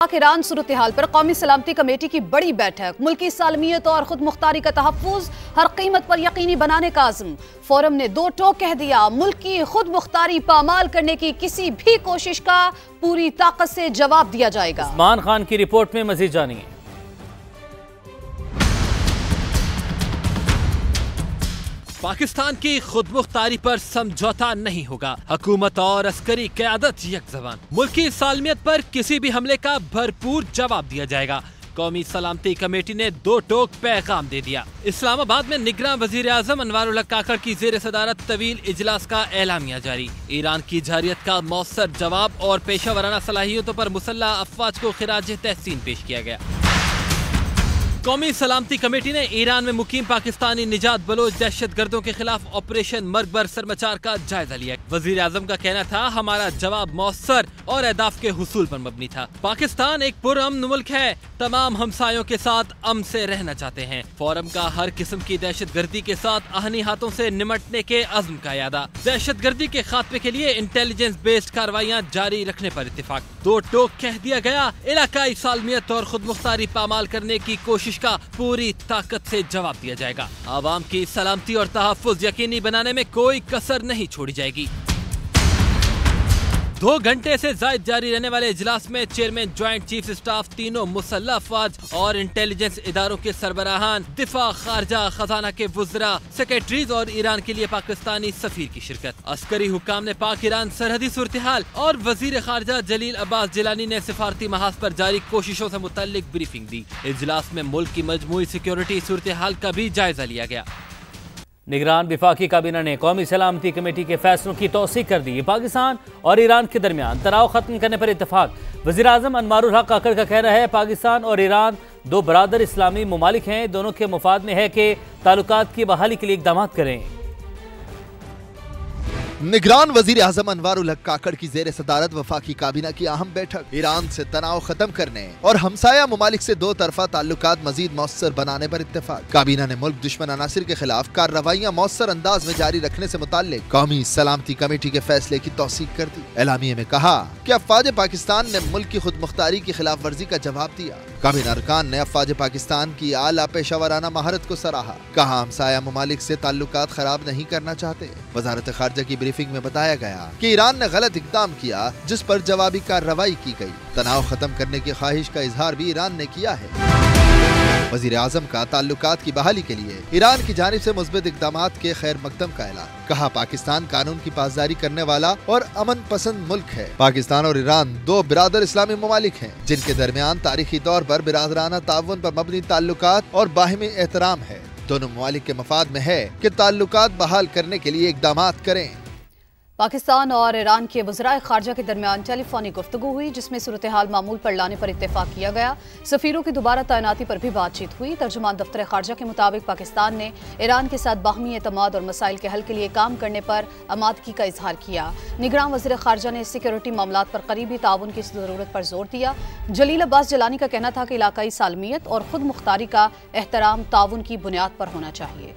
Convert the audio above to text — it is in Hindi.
पाक ईरान सूरत हाल पर कौमी सलामती कमेटी की बड़ी बैठक। मुल्की सालमियत और खुद मुख्तारी का तहफ़्फ़ुज़ हर कीमत पर यकीनी बनाने का आज़म। फोरम ने दो टोक कह दिया, मुल्क की खुद मुख्तारी पामाल करने की किसी भी कोशिश का पूरी ताकत से जवाब दिया जाएगा। उस्मान खान की रिपोर्ट में मज़ीद जानिए। पाकिस्तान की खुद मुख्तारी पर समझौता नहीं होगा। हुकूमत और अस्करी क़यादत यकज़बान। मुल्की सालमियत पर किसी भी हमले का भरपूर जवाब दिया जाएगा। कौमी सलामती कमेटी ने दो टोक पैगाम दे दिया। इस्लामाबाद में निगरान वज़ीर आज़म अनवारुल हक काकड़ की ज़ेर सदारत तवील इजलास का एलामिया जारी। ईरान की जारियत का मौसर जवाब और पेशा वराना सलाहियतों पर मुसल्लह अफवाज को खिराज तहसीन पेश किया गया। कौमी सलामती कमेटी ने ईरान में मुकीम पाकिस्तानी निजात बलोच दहशत गर्दों के खिलाफ ऑपरेशन मरगबर सरमचार का जायजा लिया। वजीर आजम का कहना था, हमारा जवाब मौसर और अहदाफ के हुसूल पर मबनी था। पाकिस्तान एक पुरअमन मुल्क है, तमाम हमसायों के साथ अमन से रहना चाहते हैं। फोरम का हर किस्म की दहशत गर्दी के साथ आहनी हाथों से निमटने के अज़्म का यादा। दहशत गर्दी के खात्मे के लिए इंटेलिजेंस बेस्ड कार्रवाइयाँ जारी रखने पर इत्तेफाक। दो टोक कह दिया गया, इलाकाई सालमियत और खुद मुख्तारी पामाल करने की कोशिश का पूरी ताकत से जवाब दिया जाएगा। आवाम की सलामती और तहफ़्फ़ुज़ यकीनी बनाने में कोई कसर नहीं छोड़ी जाएगी। 2 घंटे से जायद जारी रहने वाले इजलास में चेयरमैन, ज्वाइंट चीफ स्टाफ, तीनों मुसल्लह अफवाज और इंटेलिजेंस इदारों के सरबराहान, दिफा, खारजा, खजाना के वुज़रा, सेक्रेटरीज और ईरान के लिए पाकिस्तानी सफीर की शिरकत। अस्करी हुक्काम ने पाक ईरान सरहदी सूरत हाल और वजीर खारजा जलील अब्बास जिलानी ने सिफारती महाज पर जारी कोशिशों से मुतल्लिक ब्रीफिंग दी। इजलास में मुल्क की मजमूई सिक्योरिटी सूरत हाल का भी जायजा लिया गया। निगरान विफाकी काबीना ने कौमी सलामती कमेटी के फैसलों की तौसीक कर दी। पाकिस्तान और ईरान के दरमियान तनाव खत्म करने पर इत्तेफाक। वज़ीर आज़म अनवारुल हक काकड़ का कहना है, पाकिस्तान और ईरान दो बरादर इस्लामी ममालिक हैं, दोनों के मुफाद में है कि ताल्लुकात की बहाली के लिए इक़दाम करें। निगरान वजीर आजम अनवारुल हक काकड़ की जेर सदारत वफाकी काबीना की अहम बैठक। ईरान से तनाव खत्म करने और हमसाया ममालिक से दो तरफा ताल्लुकात मजीद मौसर बनाने पर इत्तेफाक। काबीना ने मुल्क दुश्मन अनासिर के खिलाफ कार्रवाइयाँ मौसर अंदाज में जारी रखने से मुताल्लिक कौमी सलामती कमेटी के फैसले की तौसीक कर दी। एलामिये में कहा कि अफवाज पाकिस्तान ने मुल्क की खुद मुख्तारी की खिलाफ वर्जी का जवाब दिया। काबीना अरकान ने अफवाज पाकिस्तान की आला पेशा वराना महारत को सराहा। कहा, हमसाया ममालिक से ताल्लुकात खराब नहीं करना चाहते। वजारत खारजा की ब्रीफिंग में बताया गया कि ईरान ने गलत इक़दाम किया, जिस पर जवाबी कार्रवाई की गई। तनाव खत्म करने की ख्वाहिश का इजहार भी ईरान ने किया है। वजीर आजम का ताल्लुकात की बहाली के लिए ईरान की जानिब से मुस्बत इक़दामात के खैर मकदम का ऐलान। कहा, पाकिस्तान कानून की पासदारी करने वाला और अमन पसंद मुल्क है। पाकिस्तान और ईरान दो बिरादर इस्लामी ममालिक हैं, जिनके दरमियान तारीखी तौर पर बिरादराना ताउन पर मबनी ताल्लुकात और बाहिमी एहतराम है। दोनों ममालिक के मफाद में है कि ताल्लुकात बहाल करने के लिए इक़दामात करें। पाकिस्तान और ईरान के वज़राए खारजा के दरमियान टेलीफोनिक गुफ्तगू हुई, जिसमें सूरत हाल मामूल पर लाने पर इत्तेफाक किया गया। सफ़ीरों की दोबारा तैनाती पर भी बातचीत हुई। तर्जुमान दफ्तर खारजा के मुताबिक पाकिस्तान ने ईरान के साथ बाहमी एतमाद और मसाइल के हल के लिए काम करने पर आमादगी का इजहार किया। निगरान वज़ीर खारजा ने सिक्योरिटी मामलात पर करीबी ताउन की ज़रूरत पर जोर दिया। जलील अब्बास जिलानी का कहना था कि इलाकाई सालमियत और खुद मुख्तारी का एहतराम ताउन की बुनियाद पर होना चाहिए।